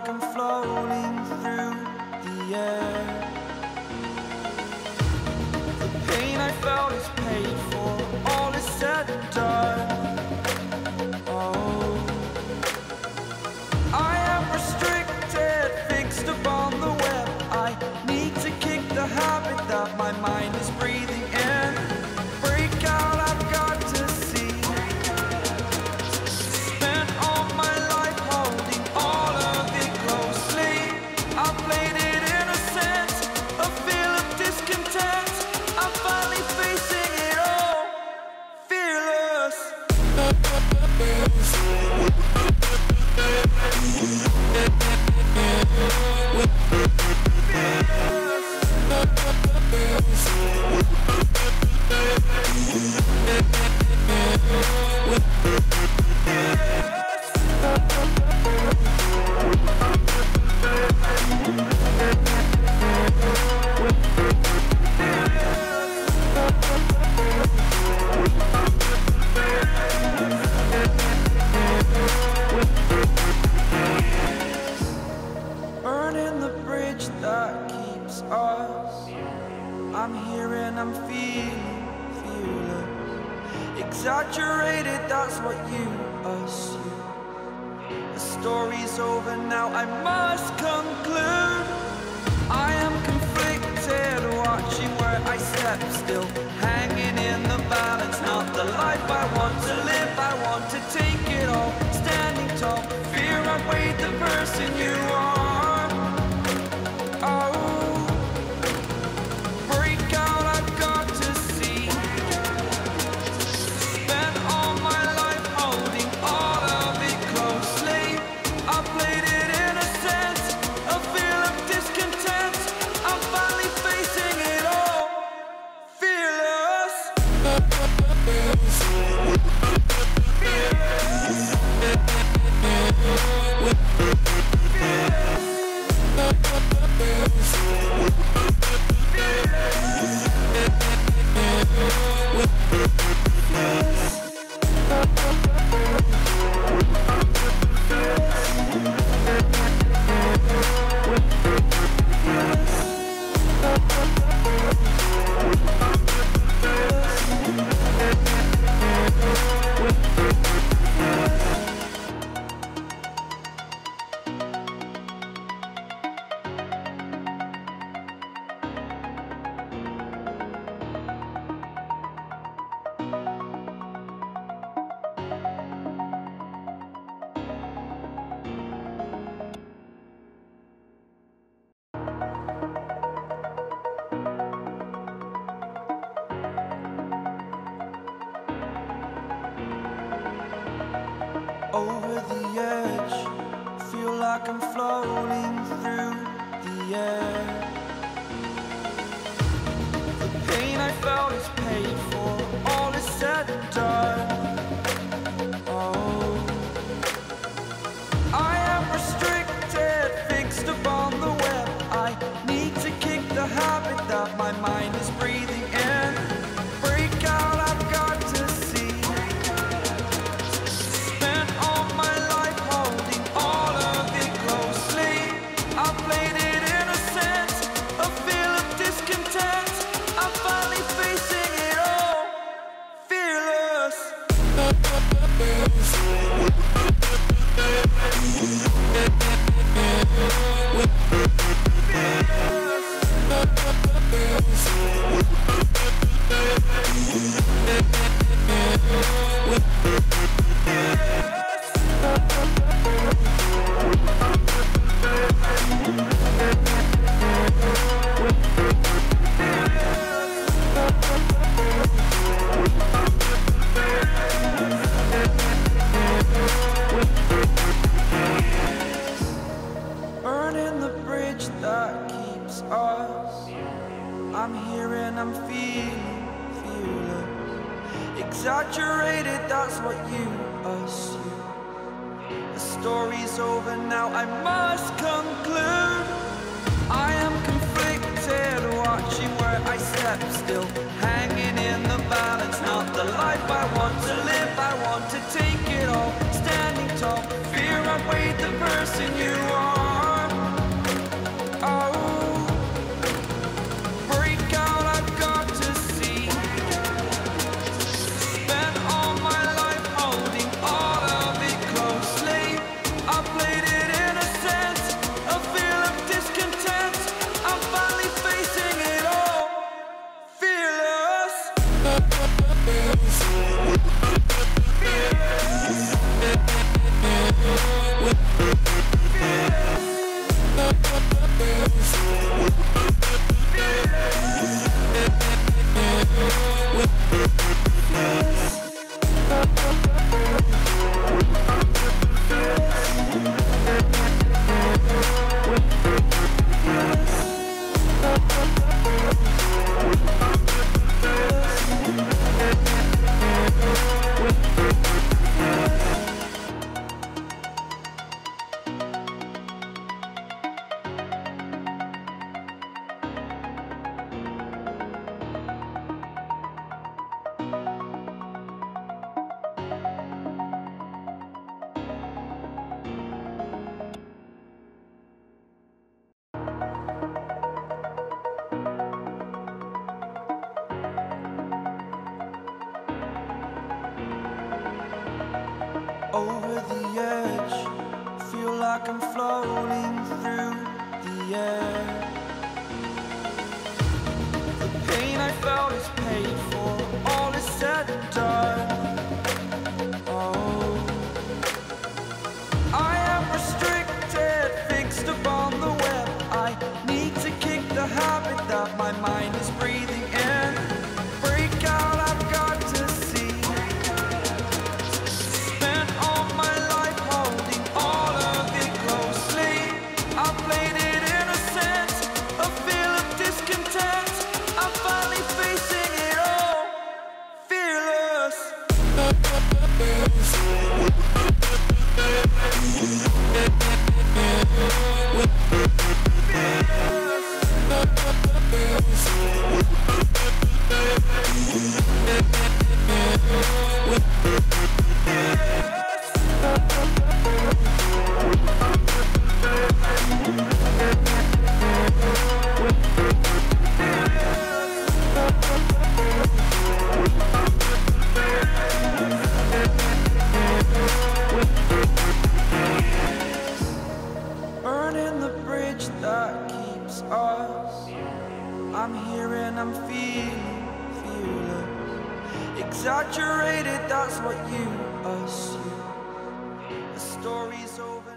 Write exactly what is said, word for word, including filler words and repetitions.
like I'm floating through the air. The pain I felt is paid for, all is said and done. Oh, I am restricted, fixed upon the web. I need to kick the habit that my mind is breathing in. Break out, I've got to see. Spent all my life holding all of it closely. I played it innocent, a feel of discontent. I'm finally facing it all, fearless. Burning the bridge that keeps us. I'm here and I'm feeling fearless. Exaggerated, that's what you assume. The story's over now, I must conclude. I am conflicted, watching where I step still, hanging in the balance. Not the life I want to live, I want to take it all. Standing tall, fear I weighed the person you are. Oh, break out, I've got to see. Spent all my life holding all of it closely. I played it innocent, a feel of discontent. I'm finally facing it all, fearless. Over the edge, feel like I'm floating through the air. The pain I felt is paid for, all is said and done. Oh, I am restricted, fixed upon the web. I need to kick the habit that my mind is breathing in. Break out, I've got to see. Spent all my life holding all of it closely. I played it innocent, a feel of discontent. I'm finally facing it all, fearless. Burning the bridge that keeps us. I'm here and I'm feeling fearless. Exaggerated, that's what you assume. The story's over now, I must conclude. I am conflicted, watching where I step still, hanging in the balance. Not the life I want to live, I want to take it all. Standing tall, fear I weighed the person you are. rolling through the air. The pain I felt is paid for, all is said and done. Oh, I am restricted, fixed upon the web. I need to kick the habit that my mind is breathing in. Break out, I've got to see. Spent all my life holding all of it closely. I played it innocent, a feel of discontent. I'm finally facing it all, fearless. Burning the bridge that keeps us. I'm here and I'm feeling fearless. Exaggerated, that's what you assume. The story's over.